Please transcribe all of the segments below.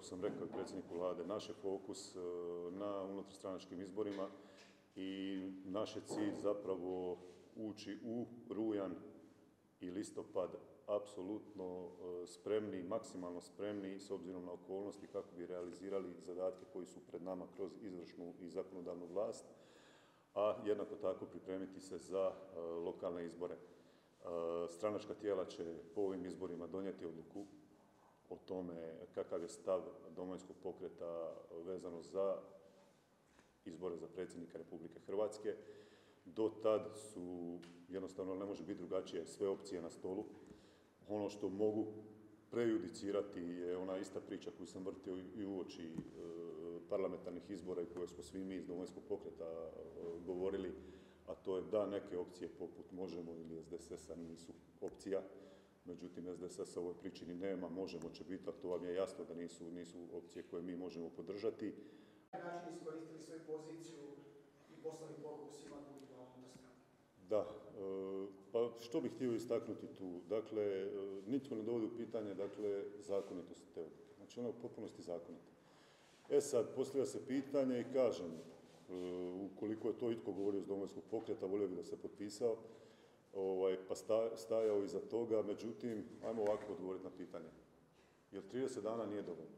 kako sam rekao i predsjedniku Vlade, naš je fokus na unutarstranačkim izborima i naš je cilj zapravo ući u rujan i listopad apsolutno spremni, maksimalno spremni s obzirom na okolnosti kako bi realizirali zadatke koji su pred nama kroz izvršnu i zakonodavnu vlast, a jednako tako pripremiti se za lokalne izbore. Stranačka tijela će po ovim izborima donijeti odluku o tome kakav je stav Domovinskog pokreta vezano za izbore za predsjednika Republike Hrvatske. Do tad su, jednostavno ne može biti drugačije, sve opcije na stolu. Ono što mogu prejudicirati je ona ista priča koju sam vrtio i uoči parlamentarnih izbora i koje smo svi mi iz Domovinskog pokreta govorili, a to je da neke opcije poput Možemo ili SDSS-a nisu opcija. Međutim, SDSS-a u ovoj priči ni nema, Možemo će biti, ali to vam je jasno da nisu opcije koje mi možemo podržati. Na taj način iskoristili svoju poziciju i poslali poruku svima drugima unutar stranke. Da, pa što bih htio istaknuti tu? Dakle, nitko ne dovodi u pitanje, dakle, zakonitost te odluke. Znači, ona je u potpunosti zakonita. Sad, postavlja se pitanje i kažem, ukoliko je to itko govorio iz Domovinskog pokreta, volio bih da se potpisao, pa stajao iza toga, međutim, ajmo ovako odgovoriti na pitanje. Jer 30 dana nije dovoljno.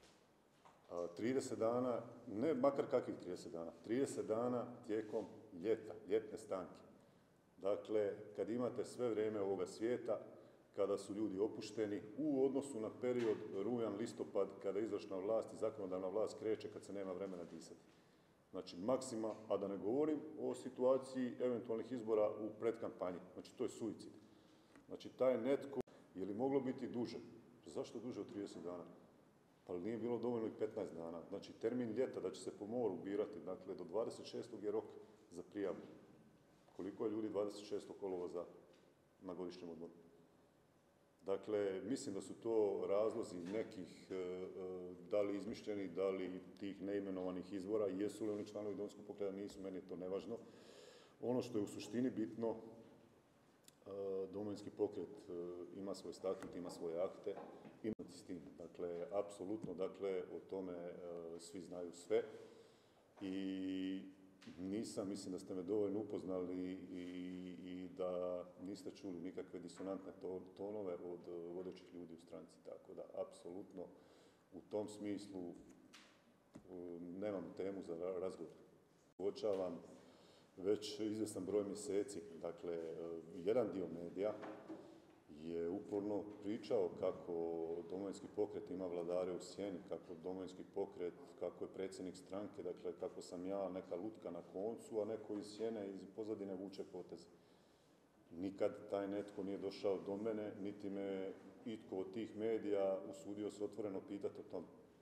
30 dana, ne makar kakvih 30 dana, 30 dana tijekom ljeta, ljetne stanke. Dakle, kad imate sve vrijeme ovoga svijeta, kada su ljudi opušteni, u odnosu na period rujan, listopad, kada izvršna vlast i zakonodavna vlast kreće, kad se nema vremena disati. Znači, maksima, a da ne govorim o situaciji eventualnih izbora u predkampanji. Znači, to je suicid. Znači, taj netko, je li moglo biti duže? Zašto duže od 30 dana? Pa nije bilo dovoljno i 15 dana. Znači, termin ljeta da će se po moru birati, dakle, do 26. je rok za prijavu. Koliko je ljudi 26. kolovoza na godišnjem odmoru? Dakle, mislim da su to razlozi nekih, da li izmišljeni, da li tih neimenovanih izbora, jesu li oni članovi Domovinskog pokreta, nisu, meni je to nevažno. Ono što je u suštini bitno, Domovinski pokret ima svoj statut, ima svoje akte, ima s tim. Dakle, apsolutno, dakle, o tome svi znaju sve i mislim da ste me dovoljno upoznali i da niste čuli nikakve disonantne tonove od vodećih ljudi u stranci, tako da apsolutno u tom smislu nemam temu za razgovor. Uočavam već izvjestan broj mjeseci, dakle, jedan dio medija je uporno pričao kako Domovinski pokret ima vladare u sjeni, kako Domovinski pokret, kako je predsjednik stranke, dakle, kako sam ja neka lutka na koncu, a neko iz sjene, iz pozadine vuče potez. Nikad taj netko nije došao do mene, niti me itko od tih medija usudio se otvoreno pitati o tom.